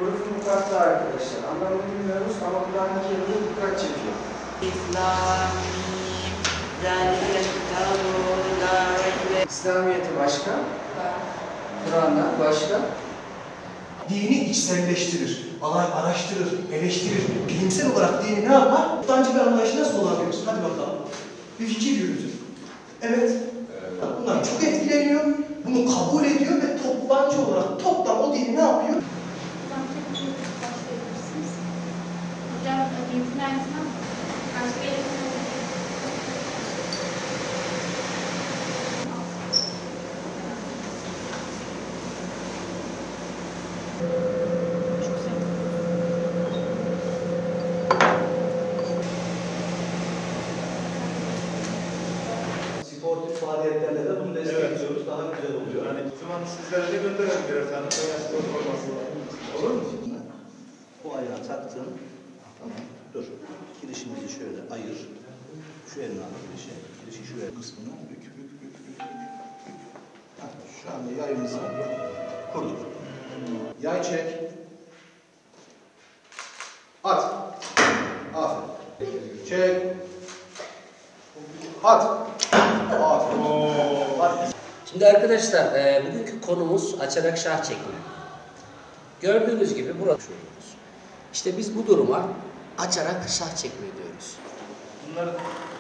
Hurufun farklı arkadaşlar. Anlamını bilmiyoruz ama Kur'an-ı Kerim'de dikkat çekiyor. İslamiyet'i başka, Kur'an'dan başka. Dini içselleştirir, araştırır, eleştirir. Bilimsel olarak dini ne yapar? Kur'ancı bir anlayışı nasıl olabilir? Hadi bakalım. Bir fikir yürütün. Evet. Bunlar çok etkileniyor, bunu kabul ediyor ve toptancı olarak toplam o dini ne yapıyor? Hocam, mümkün aynısından başka yere Sportif faaliyetlerle de bunu destekliyoruz. Daha güzel oluyor. Yani o zaman sizlere de gönderelim birer tane. Spor forması olur mu? Bu ayağı taktın. Tamam. Dur. Girişimizi şöyle ayır. Şu elini al girişi. Girişi şu el kısmını bük. Şu anda yayımızı kurduk. Yay çek. At. Aferin. Çek. At. Aferin. At. Şimdi arkadaşlar bugünkü konumuz açarak şah çekme. Gördüğünüz gibi burada şuruyoruz. İşte biz bu duruma açarak şah çekme diyoruz. Bunlar